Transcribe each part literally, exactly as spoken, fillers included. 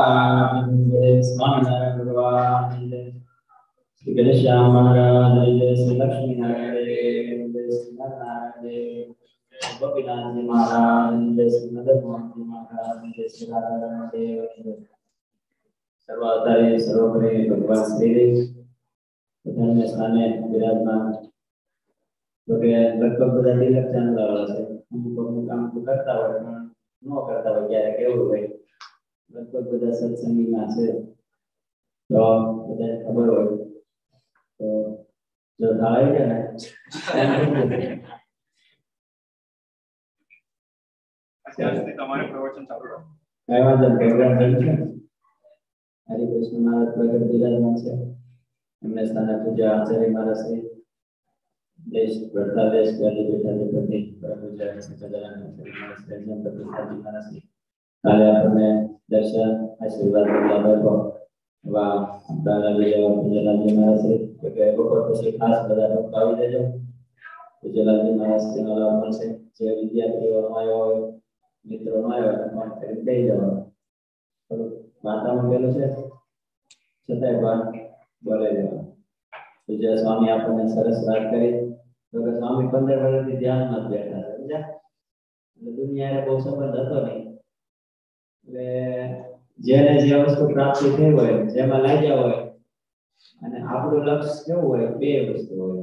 ભગવાન જય સ્વામિનારાયણ ભગવાન જય શ્રી ગણેશ્યામ મહારાજ જય શ્રી લક્ષ્મી નારાયણ જય શ્રી નારાયણ ગોપીનાથજી મહારાજ જય શ્રી મદન મોહનજી મહારાજ જય શ્રી રાધારમણ દેવ સર્વાધારી સર્વોપરી ભગવાન શ્રી ધર્મ સ્થાને વિરાજમાન તો કે લગભગ બધા તિલક ચાંદલા છે અમુક અમુક કામ કરતા હોય પણ ન કરતા હોય ક્યારેક એવું હોય લગભગ બધા સત્સંગીમાં છે તો બધાને ખબર હોય તો જો થાય છે ને અત્યારથી તમારે પ્રવચન ચાલુ રાખો કઈ વાંધો નહીં પ્રોગ્રામ ચાલુ છે હરિકૃષ્ણ મહારાજ પ્રગટ બિરાજમાન છે એમને સ્થાને પૂજા આચાર્ય મહારાજ શ્રી દેશ વડતાલ દેશ ગાલી બેઠા પ્રતિ પૂજા સચદાનંદ મહારાજ શ્રી પ્રતિષ્ઠાજી મહારાજ શ્રી કાલે આપણને દર્શન આશીર્વાદ લાભો વા દાદાજી જેવા પૂજ્યલાલજી મહારાજ શ્રી કે બપોર પછી ખાસ બધા ભક્તો આવી જજો પૂજ્યલાલજી મહારાજ શ્રીનો લાભ મળશે જે વિદ્યાર્થીઓ આવ્યો હોય મિત્રો આવ્યો હોય ફોન કરી દઈ જવાનું થોડું વાતાવરણ પેલું છે છતાંય પણ બોલે જવાનું પૂજ્ય સ્વામી આપણને સરસ વાત કરી તો કે સ્વામી પંદર વર્ષથી ધ્યાનમાં જ બેઠા છે સમજ્યા એટલે દુનિયાએ બહુ સંબંધ હતો નહીં એટલે જેને જે વસ્તુ પ્રાપ્તિ થઈ હોય જેમાં લાગ્યા હોય અને આપણું લક્ષ્ય કેવું હોય બે વસ્તુ હોય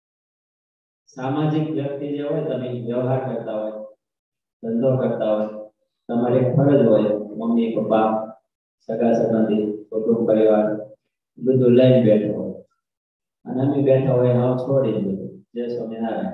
સામાજિક વ્યક્તિ જે હોય તમે વ્યવહાર કરતા હોય ધંધો કરતા હોય તમારી ફરજ હોય મમ્મી પપ્પા સગા સંબંધી કુટુંબ પરિવાર બધું લઈને બેઠો હોય અને અમે બેઠા હોય હાવ છોડી બધું જય સ્વામિનારાયણ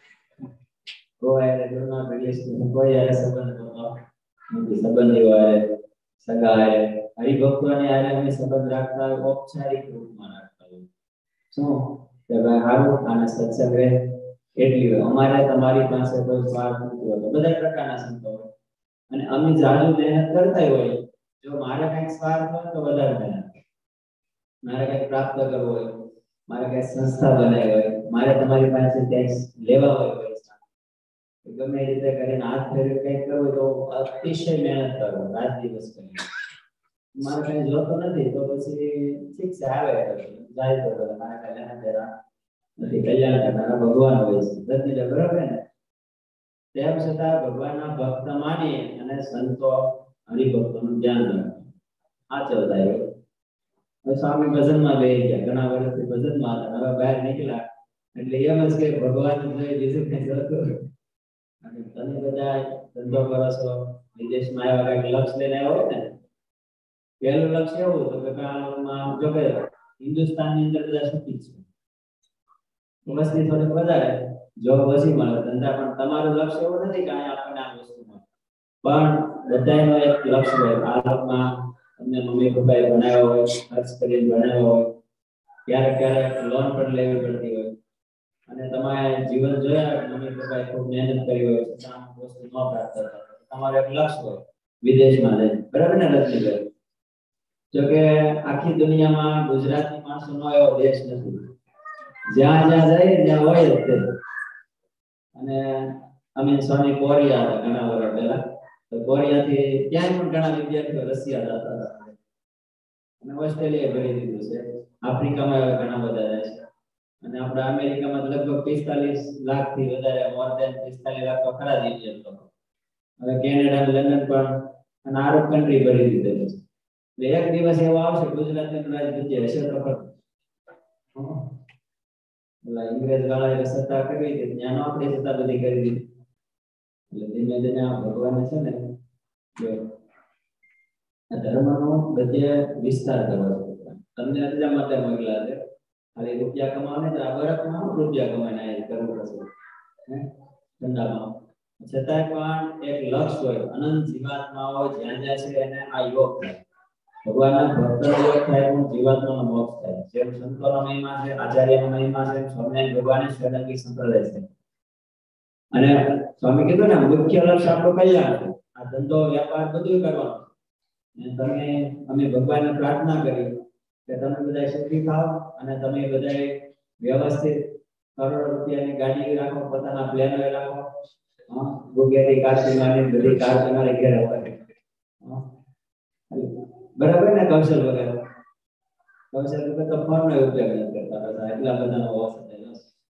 કોઈ યારે ગુરુના પ્રદેશ કોઈ યારે સંબંધ નતો નથી સંબંધીઓ યારે સગા યારે હરિભક્તોને યારે અમે સંબંધ રાખતા હોય ઔપચારિક રૂપમાં રાખતા હોય શું કે ભાઈ હારું આને સત્સંગ રહે એટલી હોય અમારે તમારી પાસે કોઈ સ્વાર્થ નથી હોતો બધા પ્રકારના સંતો હોય અને અમે જાજુ મહેનત કરતા હોય જો મારે કંઈક સ્વાર્થ હોય તો વધારે મહેનત મારે કંઈક પ્રાપ્ત કરવું હોય મારે કંઈક સંસ્થા બનાવી હોય મારે તમારી પાસે ટેક્સ લેવા હોય પૈસા ગમે એ રીતે કરીને હાથ ફેરવી કંઈક કરવું તો અતિશય મહેનત કરો રાત દિવસ કરીને મારે કંઈ જોતો નથી તો પછી ઠીક છે આવે જાય તો મારે કઈ લેના દેના નથી કલ્યાણ કરનારા ભગવાન હોય છે દત્તી બરાબર ને તેમ છતાં ભગવાનના ભક્ત માની અને સંતો હરિભક્તોનું ધ્યાન રાખે આ ચૌદાય સ્વામી ભજનમાં બે ગયા ઘણા વર્ષથી ભજનમાં હતા હવે બહાર નીકળ્યા એટલે એમ જ કે ભગવાન જોઈ બીજું કઈ જોતું અને તમે બધા ધંધો કરો છો વિદેશમાં આવ્યા કઈક લક્ષ્ય લઈને આવ્યો હોય ને પહેલું લક્ષ્ય એવું હતું કે કાળમાં જો કે હિન્દુસ્તાનની અંદર બધા સુખી છે વસ્તી થોડીક વધારે જોબ ઓછી મળે ધંધા પણ તમારું લક્ષ્ય એવું નથી કે આપણને આ વસ્તુ મળે પણ બધાનો એક લક્ષ્ય હોય આ લોકમાં તમને મમ્મી પપ્પાએ ભણાવ્યો હોય ખર્ચ કરીને ભણાવ્યો હોય ક્યારેક ક્યારેક લોન પણ લેવી પડતી હોય અને તમારે જીવન જોયા મમ્મી પપ્પાએ ખૂબ મહેનત કરી હોય છતાં વસ્તુ ન પ્રાપ્ત થાય તમારું એક લક્ષ્ય હોય વિદેશમાં જઈને બરાબર ને લક્ષ્ય જો કે આખી દુનિયામાં ગુજરાતી માણસોનો એવો દેશ નથી જ્યાં જ્યાં જાય ત્યાં હોય જ તે અને અમે સ્વામી કોરિયા હતા ઘણા વર્ષ પહેલા તો કોરિયાથી ક્યાંય પણ ઘણા વિદ્યાર્થીઓ રશિયા જતા હતા અને ઓસ્ટ્રેલિયા ભરી દીધું છે આફ્રિકામાં ઘણા બધા રહે છે અને આપણા અમેરિકામાં લગભગ પિસ્તાલીસ લાખ થી વધારે મોર દેન પિસ્તાલીસ લાખ તો ખરા જ ઇન્ડિયન લોકો હવે કેનેડા લંડન પણ અને આરબ કન્ટ્રી ભરી દીધેલું છે એટલે એક દિવસ એવો આવશે ગુજરાતનું રાજ્ય હશે તો ખરું इंग्रेज वाला सत्ता કરી હતી જ્ઞાનો આપણે સત્તા બધી કરી દીધી એટલે ધીમે ધીમે આ ભગવાન છે ને જો આ ધર્મનો બધે વિસ્તાર કરવો છે તમને એટલા માટે મોકલા છે ખાલી રૂપિયા કમાવાને તો આ બરફમાં રૂપિયા કમાઈને આ કરવું પડશે હે ધંધામાં છતાંય પણ એક લક્ષ્ય હોય અનંત જીવાત્માઓ જ્યાં જ્યાં છે એને આ યોગ થાય ભગવાનના ભક્તનો યોગ થાય તો જીવાત્માનો મોક્ષ થાય જેમ સંતોનો મહિમા છે આચાર્યનો મહિમા છે સ્વામિનારાયણ ભગવાને સ્વયંગી સંપ્રદાય છે અને સ્વામી કીધું ને મુખ્ય લક્ષ્ય આપણો કલ્યાણ છે આ ધંધો વ્યાપાર બધું કરવાનું અને તમે અમે ભગવાનને પ્રાર્થના કરી કે તમે બધા સુખી થાઓ અને તમે બધા વ્યવસ્થિત કરોડો રૂપિયાની ગાડી રાખો પોતાના પ્લેનો રાખો હા ગુગેરી કાશી માની બધી કાર તમારે ઘરે હોય હા બરાબર ને કૌશલ વગર કૌશલ વગર તો ફોન નો ઉપયોગ નથી કરતા બધા એટલા બધા હોવા છતાં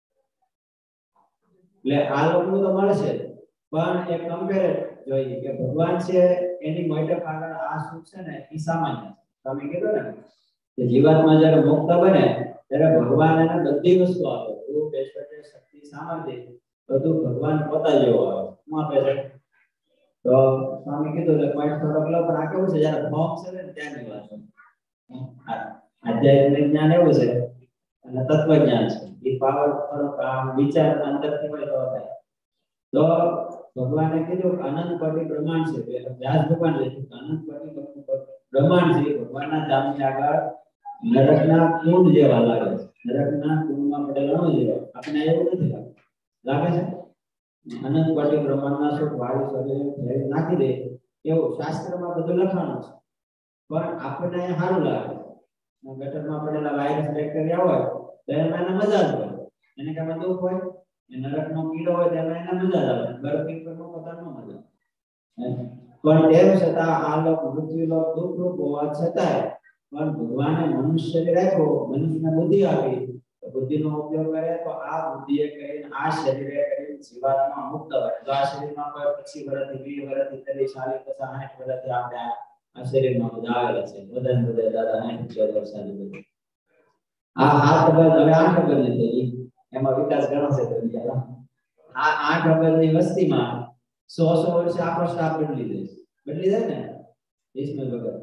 એટલે આ લોકો તો મળશે પણ એક કમ્પેર જોઈએ કે ભગવાન છે એની મોટે આગળ આ સુખ છે ને એ સામાન્ય તમે કીધું ને કે જીવાત્મા જ્યારે મુક્ત બને ત્યારે ભગવાન એને બધી વસ્તુ આપે રૂપ ઐશ્વર્ય શક્તિ સામર્થ્ય બધું ભગવાન પોતા જેવો આવે શું આપે છે તો સ્વામી કીધું કે પોઈન્ટ થોડોક લો પણ આ કેવું છે જ્યારે ફોર્મ છે ને ત્યાંની વાત આધ્યાત્મિક જ્ઞાન એવું છે અને તત્વજ્ઞાન છે એ પાવર થોડોક આમ વિચાર અંદરથી હોય તો થાય તો ભગવાને કીધું અનંત કોટી બ્રહ્માંડ છે વ્યાસ ભગવાન લખ્યું અનંત કોટી બ્રહ્માંડ છે ભગવાનના ધામની આગળ નરકના કુંડ જેવા લાગે છે નરકના કુંડમાં પડેલા અણુ જેવા આપણે એવું નથી લાગતું લાગે છે અનંત કોટી બ્રહ્માંડના સુખ વાયુ શરીર નાખી દે એવું શાસ્ત્રમાં બધું લખાણું છે પણ આપણને સારું લાગે ગટરમાં પડેલા વાયરસ બેક્ટેરિયા હોય તો એમાં એને મજા જ હોય એને કાંઈ દુઃખ હોય એ નરકનો કીડો હોય તો એમાં એને મજા જ આવે ગરમી પર પોતાનો મજા પણ તેમ છતાં આ લોક મૃત્યુ લોક દુઃખ રૂપ હોવા છતાંય પણ ભગવાને મનુષ્ય રાખ્યો મનુષ્યને બુદ્ધિ આપી તો બુદ્ધિનો ઉપયોગ કરે તો આ બુદ્ધિએ કરીને આ શરીરે કરીને જીવાત્મા મુક્ત હોય તો આ શરીરમાં કોઈ પચીસ વર્ષથી વીસ વર્ષથી ત્રીસ ચાલીસ પચાસ સાઠ વર્ષથી આપણે આ શરીરમાં બધા આવેલા છે બધા બધા દાદા સાઠ વર્ષ સુધી આ હાથ અબજ હવે આઠ અબજ ની થઈ એમાં વિકાસ ઘણો છે તો બીજા આ આઠ અબજ ની વસ્તીમાં સો સો વર્ષે આપણો સ્ટાફ બદલી જાય બદલી જાય ને ઈસ્માઈલ વગર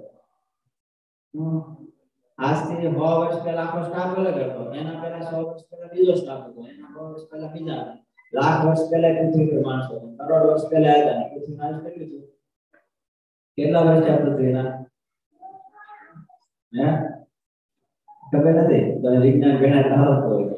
આજથી સો વર્ષ પહેલા આપણો સ્ટાફ અલગ હતો એના પહેલા સો વર્ષ પહેલા બીજો સ્ટાફ હતો એના સો વર્ષ પહેલા બીજા લાખ વર્ષ પહેલા પૃથ્વી પર માણસો કરોડ વર્ષ પહેલા આવ્યા પૃથ્વી માણસ કેટલી છે કેટલા વર્ષ છે પૃથ્વીના હે ખબર નથી તો વિજ્ઞાન ઘણા કહાવતો હોય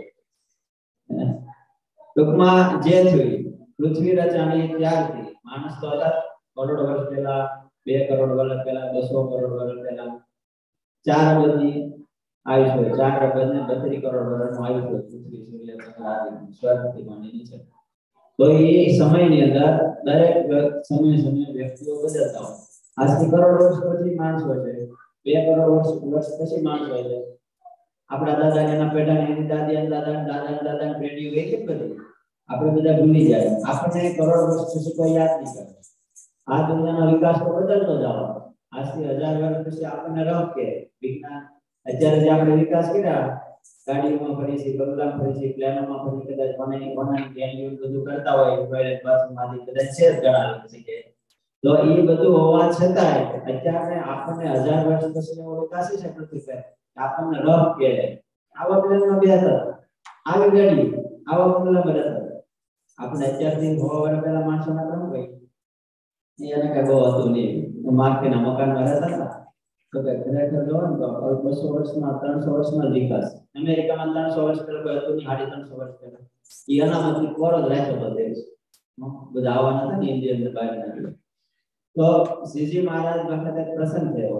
ટૂંકમાં જે થયું પૃથ્વી રચાણી ત્યારથી માણસ તો હતા કરોડ વર્ષ પહેલા બે કરોડ વર્ષ પહેલા બસો કરોડ વર્ષ પહેલા ચાર અબજની આયુષ્ય ચાર અબજ ને બત્રીસ કરોડ વર્ષનું આયુષ્ય પૃથ્વી સૂર્ય સ્વર્ગથી માંડી નીચે તો એ સમયની અંદર દરેક સમય સમય વ્યક્તિઓ બદલતા હોય આજથી કરોડ વર્ષ પછી માણસ હોય છે બે કરોડ વર્ષ વર્ષ પછી માણસ હોય છે આપણા દાદા એના પેઢા એની દાદી અને દાદા દાદા દાદા પેઢી હોય કે બધી આપણે બધા ભૂલી જાય આપણને કરોડ વર્ષ પછી કોઈ યાદ નહીં કરે આ દુનિયાનો વિકાસ તો બદલતો જ આવે આજથી હજાર વર્ષ પછી આપણને રહ કે વિજ્ઞાન અત્યારે જે આપણે વિકાસ કર્યા ગાડીઓમાં ફરી છે બંગલામાં ફરી છે પ્લેનોમાં ફરી કદાચ મને ઓનલાઈન ગેમ બધું કરતા હોય ટોયલેટ બાથરૂમમાંથી કદાચ છે જ ઘણા લોકો છે તો એ બધું હોવા છતાંય અત્યારે આપણને હજાર વર્ષ પછી એવો વિકાસ છે પૃથ્વી પર આપણને રહ કે આવા પ્લેનમાં બે હતા આવી ગાડી આવા બંગલા બધા હતા આપણે અત્યારથી સો વર્ષ પહેલા માણસોના કામ કઈ એને કઈ બહુ હતું નહીં માર્કેટના મકાનમાં રહેતા હતા તો કે ખરેખર જોવો ને તો બસો વર્ષમાં ત્રણસો વર્ષમાં વિકાસ અમેરિકામાં ત્રણસો વર્ષ પહેલા કોઈ હતું નહીં સાડી ત્રણસો વર્ષ પહેલા એ અનામતથી કોરો જ રાખ્યો હતો દેશ બધા આવવાના હતા ને ઇન્ડિયન બહારના તો શ્રીજી મહારાજ વખતે પ્રસન્ન થયો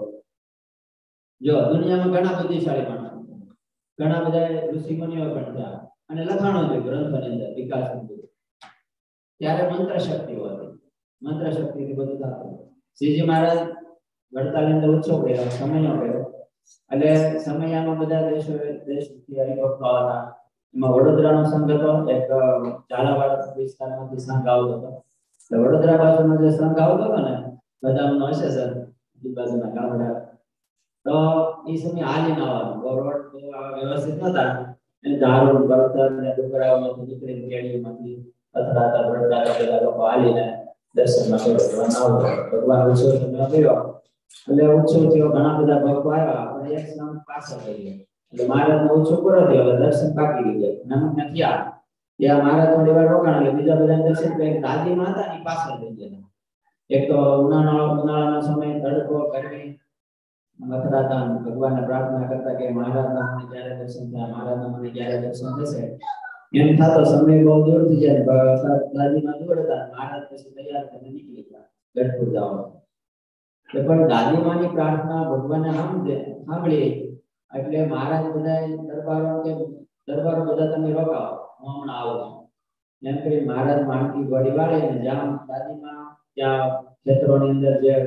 જો દુનિયામાં ઘણા બુદ્ધિશાળી માણસો ઘણા બધા ઋષિ મુનિઓ પણ થયા અને લખાણો છે ગ્રંથોની અંદર વિકાસ ત્યારે મંત્ર શક્તિઓ હતી મંત્ર શક્તિથી બધું થતું શ્રીજી મહારાજ વડતાલની અંદર ઉત્સવ કર્યો સમયો કર્યો એટલે સમયામાં બધા દેશો દેશથી હરિભક્તો હતા એમાં વડોદરાનો સંઘ હતો એક ઝાલાવાડ વિસ્તારમાંથી સંઘ આવતો હતો એટલે વડોદરા બાજુનો જે સંઘ આવતો હતો ને બધાનો હશે સર એ બાજુના ગામડા તો એ સમય હાલીને આવવાનું રોડ વ્યવસ્થિત નતા એટલે ધારો બળતર ને ડુંગરાઓમાંથી નીકળીને કેડીઓમાંથી અથડાતા ભડકાતા બધા લોકો હાલીને દર્શનમાં કરવા ભગવાન ઉત્સવ સમય કર્યો એટલે ઉત્સવ થયો ઘણા બધા ભક્તો આવ્યા અને એક સ્નાન પાછળ થઈ ગયો એટલે મહારાજનો ઉત્સવ પૂરો થયો એટલે દર્શન પાકી ગયા નમક ને થયા ત્યાં મહારાજ થોડી વાર રોકાણ એટલે બીજા બધા દર્શન કરી દાદીમાં હતા ને પાછળ થઈ ગયા એક તો ઉનાળા ઉનાળાના સમય તડકો ગરમી અથડાતા ભગવાનને પ્રાર્થના કરતા કે મહારાજના મને ક્યારે દર્શન થયા મહારાજના મને ક્યારે દર્શન થશે એમ થતો સમય બહુ દૂર થઈ જાય દાદીમાં દૂર હતા મહારાજ પછી તૈયાર થઈને નીકળી ગયા ગઢપુર જવા પણ દાદીમાની પ્રાર્થના ભગવાનને સાંભળી એટલે મહારાજ બધા દરબારો કે દરબારો બધા તમે રોકાવો હું હમણાં આવું છું એમ કરી મહારાજ માણકી ગોળી વાળે અને જ્યાં દાદીમાં ત્યાં ક્ષેત્રોની અંદર જે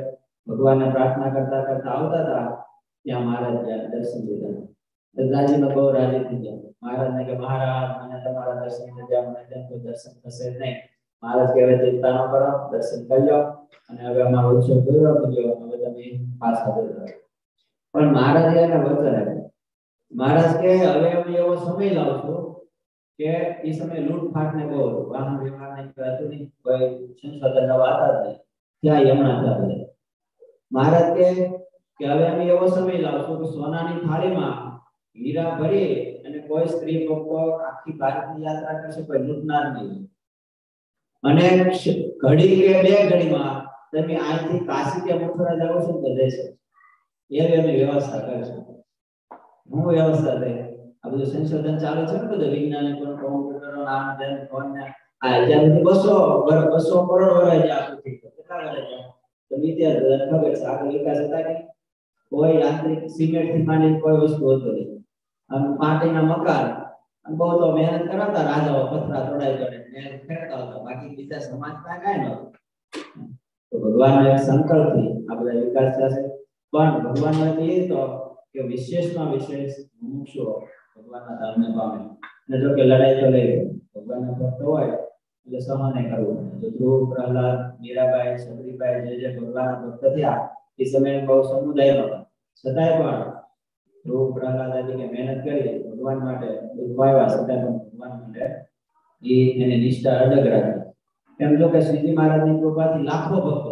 ભગવાનને પ્રાર્થના કરતા કરતા આવતા હતા ત્યાં મહારાજ દર્શન દીધા. રાજીમાં બહુ રાજી થઈ ગયા. મહારાજને કે મહારાજ મને તમારા દર્શન દીધા, મને તેમ તો દર્શન થશે જ નહીં. મહારાજ કહે ચિંતા ન કરો, દર્શન કરી લો અને હવે અમારો ઉત્સવ પૂરો થઈ ગયો, હવે તમે પાછા જજો. પણ મહારાજે એને વચન આપ્યું. મહારાજ કે હવે અમે એવો સમય લાવશું કે એ સમય લૂંટફાટ ને બહુ વાહન વ્યવહાર ને હતું નહીં, કોઈ સંશોધન નવા હતા જ નહીં, ત્યાં યમણા ચાલે. મહારાજ કે કે હવે અમે એવો સમય લાવશું કે સોનાની થાળીમાં હીરા ભરી અને કોઈ સ્ત્રી ભક્તો આખી ભારતની યાત્રા કરશે, કોઈ લૂંટનાર નહીં. અને ઘડી કે બે ઘડીમાં તમે અહીંથી કાશી કે મથુરા જાઓ છો તો જશે, એવી અમે વ્યવસ્થા કરીશું. હું વ્યવસ્થા થઈ આ બધું સંશોધન ચાલુ છે ને, બધું વૈજ્ઞાનિકો કોમ્પ્યુટરો આમ તેમ ફોન ને આ જ્યાં સુધી બસો બસો કરોડ વર્ષ જ્યાં સુધી કેટલા વર્ષ જ્યાં તો વિદ્યાર્થી ખબર છે આગળ વિકાસ હતા કે કોઈ યાંત્રિક સિમેન્ટ થી માંડી કોઈ વસ્તુ હોતો નહીં. આમ માટીના મકાન બહુ તો મહેનત કરાવતા રાજાઓ, પથરા તોડાઈ તોડે મહેનત કરતા હતા, બાકી બીજા સમાજમાં કાંઈ નહોતું. તો ભગવાનના એક સંકલ્પથી આ બધા વિકાસ થશે. પણ ભગવાનનો એ તો કે વિશેષમાં વિશેષ મુમુક્ષુઓ ભગવાનના ધામને પામે. અને જો કે લડાઈ તો લઈ ભગવાનના ભક્ત હોય એટલે સહને કરવું. જો ધ્રુવ, પ્રહલાદ, મીરાબાઈ, સબરીબાઈ જે જે ભગવાનના ભક્ત થયા એ સમયે બહુ સમુદાય નહોતા, છતાંય પણ ધ્રુવ, પ્રહલાદ આદિને મહેનત કરી ભગવાન માટે દુઃખવાયા, છતાં પણ ભગવાન માટે એ એની નિષ્ઠા અડગ રાખી. એમ જો કે શ્રીજી મહારાજની કૃપાથી લાખો ભક્તો,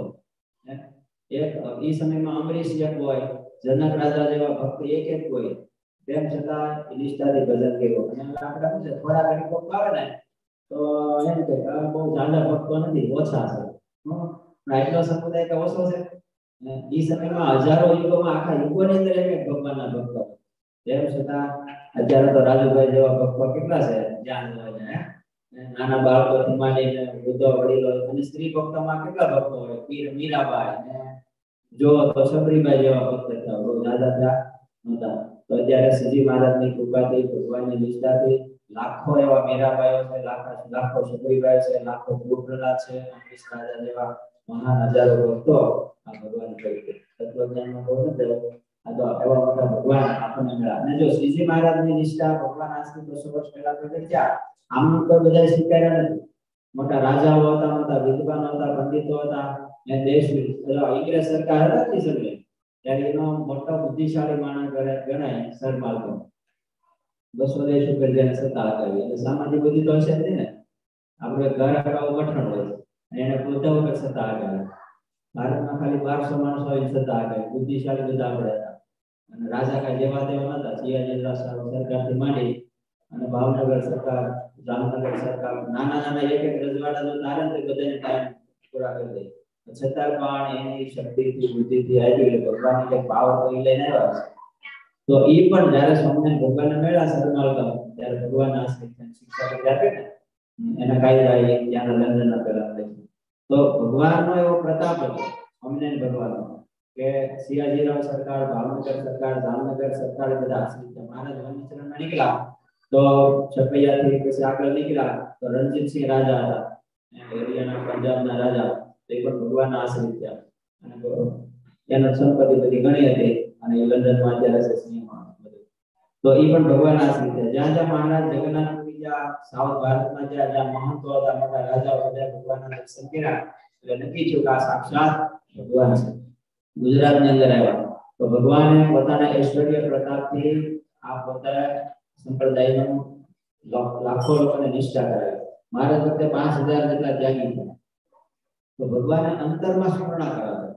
એક એ સમયમાં અમરીશ એક હોય, જનક રાજા જેવા ભક્ત એક એક હોય, તેમ છતાં નિષ્ઠાથી ભજન કર્યું. અને આપણે શું છે થોડા ઘણી ભક્તો આવે ને તો એમ કે બહુ જાડા ભક્તો નથી, ઓછા છે. પણ એટલો સમુદાય કે ઓછો છે. એ સમયમાં હજારો યુગોમાં આખા યુગોની અંદર એક ભગવાનના ભક્તો, તેમ છતાં અત્યારે તો રાજુભાઈ જેવા ભક્તો કેટલા છે જ્યાં હોય, નાના બાળકોથી માંડીને વૃદ્ધો, વડીલો અને સ્ત્રી ભક્તોમાં કેટલા ભક્તો હોય, પીર મીરાબાઈ ને જો તો સબરીબાઈ જેવા ભક્ત હતા, બહુ જાજા નહોતા. તો અત્યારે શ્રીજી મહારાજની કૃપાથી, ભગવાનની નિષ્ઠાથી લાખો એવા મીરાબાઈઓ છે, લાખો લાખો સબરીબાઈ છે, લાખો પ્રહલાદ છે, અમરીશ રાજા જેવા મહાન હજારો ભક્તો આ ભગવાન પ્રત્યે તત્વજ્ઞાનમાં બહુ નથી. આ તો એવા મોટા ભગવાન આપણને મળ્યા. અને જો શ્રીજી મહારાજની નિષ્ઠા ભગવાન આજથી બસો વર્ષ પહેલા પ્રગટ થયા, આમ તો બધા સ્વીકાર્યા નથી. મોટા રાજાઓ હતા, મોટા વિદ્વાનો હતા, પંડિતો હતા, ને દેશ ઇંગ્રેજ સરકાર હતી સમય ત્યારે એનો મોટો બુદ્ધિશાળી માણસ ગણાય સર માલ્કમ. બસો દેશ ઉપર જેને સત્તા હતી એટલે સામાજિક બુદ્ધિ તો હશે જ ને. આપણે ઘર આખા ગઠન હોય અને એને પોતા ઉપર સત્તા આગળ. ભારતમાં ખાલી બારસો માણસો હોય સત્તા આગળ, બુદ્ધિશાળી બધા આપણે હતા. અને રાજા કાંઈ જેવા તેવા નતા. સિયાજી સરકારથી માંડી અને ભાવનગર સરકાર, જામનગર સરકાર, નાના નાના એક એક રજવાડા જો તારે તો બધાને ટાઈમ પૂરા કરી દે. છતાં પણ એની શક્તિથી, બુદ્ધિથી આવી એટલે ભગવાનની જે પાવર તો એ લઈને આવ્યા છે. તો એ પણ જ્યારે સ્વામિનારાયણ ભગવાનને મળ્યા સરમાલકા, ત્યારે ભગવાનના આશ્રિત શિક્ષા કરી આપે ને એના કાયદા એ ત્યાંના લંડનના પેલા આપે છે. તો ભગવાનનો એવો પ્રતાપ હતો સ્વામિનારાયણ ભગવાનનો કે સિયાજીરાવ સરકાર, ભાવનગર સરકાર, જામનગર સરકાર બધા આશ્રિત. મહારાજ વનચરણમાં નીકળ્યા તો છપૈયાથી પછી આગળ નીકળ્યા તો રણજીતસિંહ રાજા હતા, હરિયાણા પંજાબના રાજા, તે પણ ભગવાનના આશ્રિત થયા. અને એનો સંપત્તિ બધી ઘણી હતી અને એ લંડનમાં અત્યારે છે સિંહમાં બધું. તો એ પણ ભગવાનના આશ્રિત થયા. જ્યાં જ્યાં મહારાજ જગન્નાથપુરી જ્યાં સાઉથ ભારતમાં જ્યાં જ્યાં મહંતો હતા, મોટા રાજાઓ બધા ભગવાનના દર્શન કર્યા એટલે નક્કી થયું કે આ સાક્ષાત ભગવાન છે. ગુજરાતની અંદર આવ્યા તો ભગવાને પોતાના ઐશ્વર્ય પ્રતાપથી આ પોતા સંપ્રદાયનો લાખો લોકોને નિષ્ઠા કરાવી. મહારાજ વખતે પાંચ હજાર જેટલા ત્યાગી થયા. તો ભગવાને અંતરમાં સ્મરણા કરાવે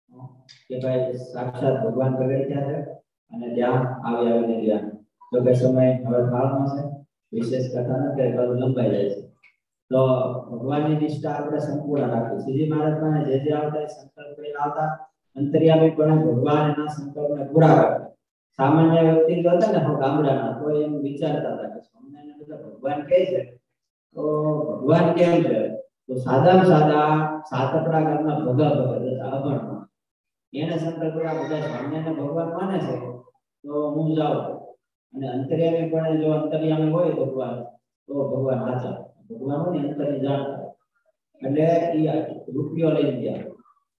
કે ભાઈ સાક્ષાત ભગવાન પ્રગટ થયા છે અને ત્યાં આવી આવીને ગયા. તો કે સમય હવે કાળમાં છે, વિશેષ કથા નથી, કદ લંબાઈ જાય છે. તો ભગવાનની નિષ્ઠા આપણે સંપૂર્ણ રાખી. શ્રીજી મહારાજ જે જે આવતા એ સંકલ્પ કરીને આવતા, અંતર્યામી પણ ભગવાન એના સંકલ્પને પૂરા કરે. સામાન્ય વ્યક્તિ જો હતા ને ગામડાના તો એમ વિચારતા હતા કે સ્વામિનારાયણ બધા ભગવાન કહે છે તો ભગવાન કેમ છે? તો સાદા સાદા સાતપડા ગામના ભગા ભગત હતા, અભણ. એને સંકલ્પ કર્યા બધા સ્વામિનારાયણ ભગવાન માને છે તો હું જાઉં. અને અંતર્યામી પણ જો અંતર્યામી હોય ભગવાન તો ભગવાન સાચા. ભગવાન હોય ને અંતરની જાણતા એટલે એ રૂપિયો લઈ ગયા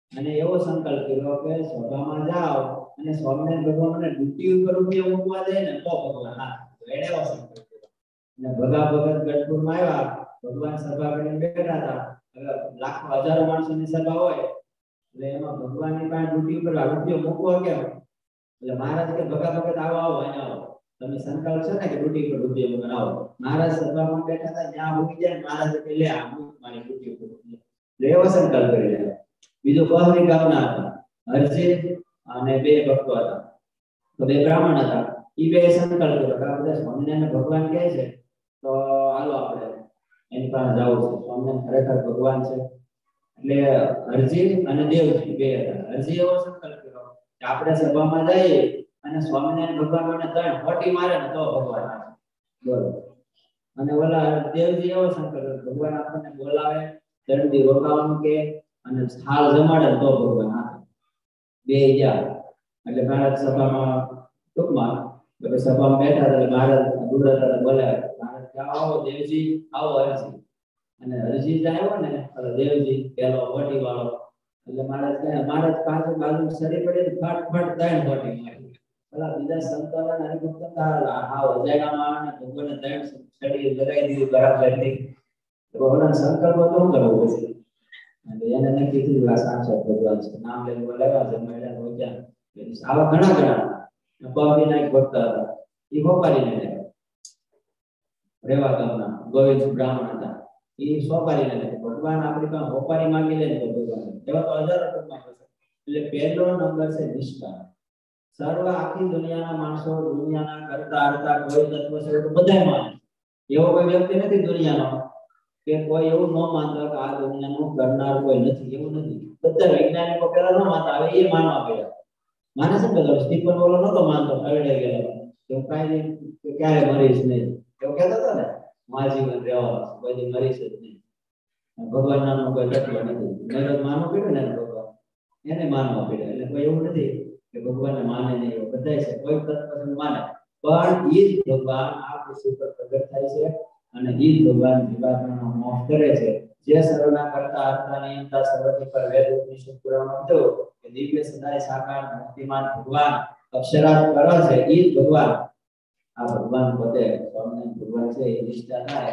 અને એવો સંકલ્પ કર્યો કે સભામાં જાઓ અને સ્વામિનારાયણ ભગવાન મને ડ્યુટી ઉપર રૂપિયા મૂકવા દે ને તો ભગવાન હા એને એવો સંકલ્પ કર્યો. અને ભગા ભગત ગઢપુરમાં આવ્યા, ભગવાન સભા કરીને બેઠા હતા. હવે લાખો હજારો માણસોની સભા હોય એટલે એમાં ભગવાનની પાસે ડ્યુટી ઉપર રૂપિયો મૂકવો કેમ? એટલે મહારાજ કે ભગા ભગત આવો આવો અહીંયા આવો, તમે સંકલ્પ છે ને કે ડ્યુટી પર રૂપિયો મૂકવા આવો. મહારાજ સભામાં બેઠા હતા, ત્યાં મૂકી જાય. મહારાજ કે લે આ મૂક મારી ડ્યુટી ઉપર. એવો સંકલ્પ કરી લે. બીજો બહરી ગામના હતા હરજીત અને બે ભક્તો હતા, તો બે બ્રાહ્મણ હતા. ઈ બે સંકલ્પ કર્યો કે આપણે સ્વામિનારાયણ ભગવાન કહે છે તો હાલો આપણે એની પાસે જવું છે. સ્વામિનારાયણ ખરેખર ભગવાન છે. એટલે હરજીત અને દેવજી બે હતા. હરજી એવો સંકલ્પ કર્યો કે આપણે સભામાં જઈએ અને સ્વામિનારાયણ ભગવાનને ત્રણ ફોટી મારે ને તો ભગવાન આવે. બરોબર. અને ઓલા દેવજી એવો સંકલ્પ કર્યો ભગવાન આપણને બોલાવે, ત્રણ દી રોકાવાનું કે અને થાળ જમાડે તો ભગવાન આવે. બે ગયા એટલે મહારાજ સભામાં ટૂંકમાં એટલે સભામાં બેઠા એટલે મહારાજ દુર્દાતા બોલાવે. મહારાજ કે આવો દેવજી, આવો હરજી. અને હરજી આવ્યો ને એટલે દેવજી પેલો ફોટી વાળો એટલે મહારાજ કહે મહારાજ પાછળ બાજુ સડી પડે ફટ ફટ ત્રણ ફોટી મારી. પેલા બીજા સંતોને હરિભક્તો આ વજાયમાં આવે ને ભગવાનને ત્રણ સડી લગાવી દીધી બરાબર થઈ. તો ભગવાન સંકલ્પ તો કરવો પછી અને એને નક્કી થયું આ સાક્ષાત ભગવાન છે. નામ લઈને બોલાવ્યા છે મહિલા રોક્યા. આવા ઘણા ઘણા પગના એક ભક્ત હતા, એ હોપારીને ગયા. રેવા ગામના ગોવિંદ બ્રાહ્મણ હતા, એ સોપારીને ગયા. ભગવાન આપણી પાસે હોપારી માંગી લે તો ભગવાન એવા તો હજારો ટૂંકમાં થશે. એટલે પહેલો નંબર છે નિષ્ઠા. સર્વ આખી દુનિયાના માણસો દુનિયાના કરતા હરતા કોઈ તત્વ છે તો બધા માને. એવો કોઈ વ્યક્તિ નથી દુનિયાનો કે કોઈ એવું ન માનતો કે આ દુનિયાનું કરનાર કોઈ નથી, એવું નથી. બધા વૈજ્ઞાનિકો પેલા ન માનતા, હવે એ માનવા પડ્યા. માને છે કે સ્ટીફન બોલો નતો માનતો, અરડે ગયેલો કે કાઈ ક્યારે મરીશ નહીં એવું કહેતો હતો ને, મારા જીવન રહેવા કોઈ મરીશ જ નહીં. ભગવાન નામનો કોઈ તત્વ નથી. મેં માનવું પડ્યું ને ભગવાન એને માનવા પડ્યા. એટલે કોઈ એવું નથી કે ભગવાનને માને નહીં, બધા છે કોઈ તત્વ માને. પણ એ જ ભગવાન આ પૃથ્વી પર પ્રગટ થાય છે અને એ જ ભગવાન જીવાત્માનો મોક્ષ કરે છે. જે સર્વના કરતા હરતા નિયંતા સર્વથી પર વેદ ઉપનિષદ પુરાણ હતો કે દિવ્ય સદાય સાકાર મૂર્તિમાન ભગવાન અક્ષરાર્થ કરે છે, એ જ ભગવાન. આ ભગવાન પોતે સ્વામિનારાયણ ભગવાન છે. એ નિષ્ઠા થાય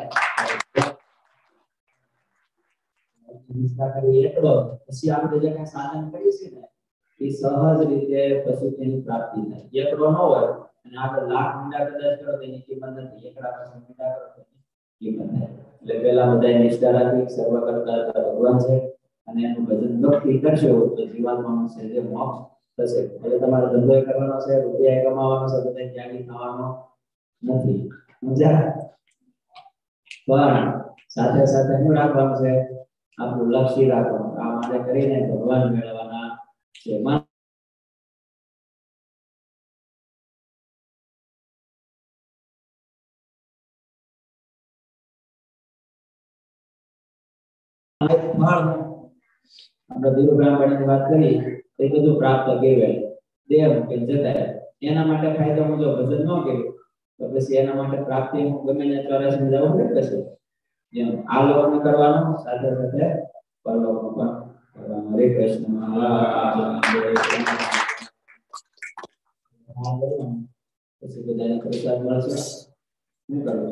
નિષ્ઠા કરી એટલો પછી આપણે જે કઈ સાધન કરીએ છીએ ને એ સહજ રીતે પછી તેની પ્રાપ્તિ થાય. એકડો ન હોય અને આપણે લાખ મીંડા કદાચ કરો તેની કિંમત નથી. એકડા પછી મીંડા કરો તેની કિંમત થાય. એટલે પેલા બધા નિષ્ઠા રાખી સર્વ કરતા ભગવાન છે અને એનું ભજન ભક્તિ કરશો તો જીવનમાં છે જે મોક્ષ થશે. એટલે તમારે ધંધો કરવાનો છે, રૂપિયા કમાવાનો છે, બધા ત્યાગી થવાનો નથી. મજા પણ સાથે સાથે શું રાખવાનું છે? આપણું લક્ષ્ય રાખવાનું. આ માટે કરીને ભગવાન મેળવવાના છે. આપણે દેવ બ્રાહ્મણની વાત કરી એ બધું પ્રાપ્ત કહેવાય. દેવ કે જતાય એના માટે ફાયદો હું જો ભજન ન કર્યું તો પછી એના માટે પ્રાપ્તિ હું ગમે ને ચોરાસી જવું પડે પછી એમ આ લોકને કરવાનું સાથે સાથે પરલોકનો પણ કરવાનું. હરે કૃષ્ણ. પછી બધાને પ્રસાદ મળશે. શું કરવું?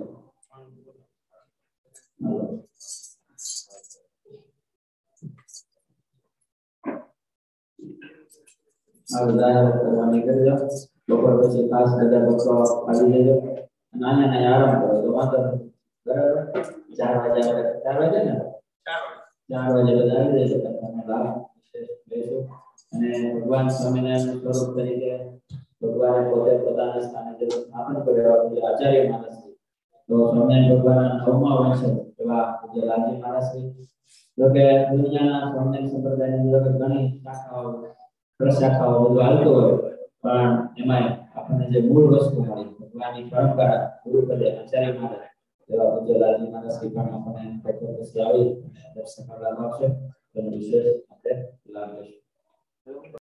આ બધા કરવાની કરજો. બપોર પછી ખાસ બધા ભક્તો આવી જજો. નાના નાના આરામ કરો તો વાંધો નહીં. બરાબર? ચાર વાગે આપણે ચાર વાગે ને ચાર વાગે બધા આવી જજો. તમે લાભ લેજો. અને ભગવાન સ્વામિનારાયણ સ્વરૂપ તરીકે ભગવાને પોતે પોતાના સ્થાને જે સ્થાપન કર્યું આચાર્ય મહારાજ તો સ્વામિનારાયણ ભગવાનના નવમા વંશ એવા પૂજ્ય લાલજી મહારાજ જોકે દુનિયાના સ્વામિનારાયણ સંપ્રદાયની અંદર ઘણી શાખાઓ પ્રશાખાઓ બધું હાલતું હોય પણ એમાં આપણને જે મૂળ વસ્તુ મળી ભગવાનની પરંપરા ગુરુપદે આચાર્ય મહારાજ એવા પૂજ્ય લાલજી મહારાજ પણ આપણને પછી આવી દર્શન કરવા લાભ આપશે. તો વિશેષ આપણે લાભ લઈશું.